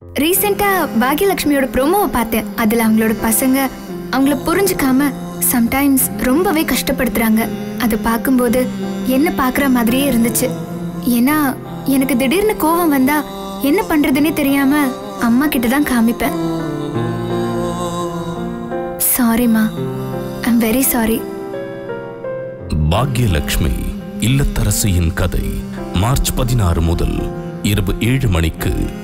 ரீசெண்டா பாக்யலட்சுமியோட ப்ரோமோவை பார்த்தேன். அதுல அவங்களோட பசங்க அவங்கள புரிஞ்சுக்காம சம்டைம்ஸ் ரொம்பவே கஷ்டப்படுத்துறாங்க. அதை பார்க்கும்போது என்ன பார்க்குற மாதிரியே இருந்துச்சு. ஏன்னா எனக்கு திடீர்னு கோவம் வந்தா என்ன பண்றதுன்னே தெரியாம அம்மா கிட்ட தான் காமிப்பேன். சாரிமா, ஐம் வெரி சாரி. பாக்யலட்சுமி இல்லத்தரசியின் கதை மார்ச் 16 முதல் இரவு 7 மணிக்கு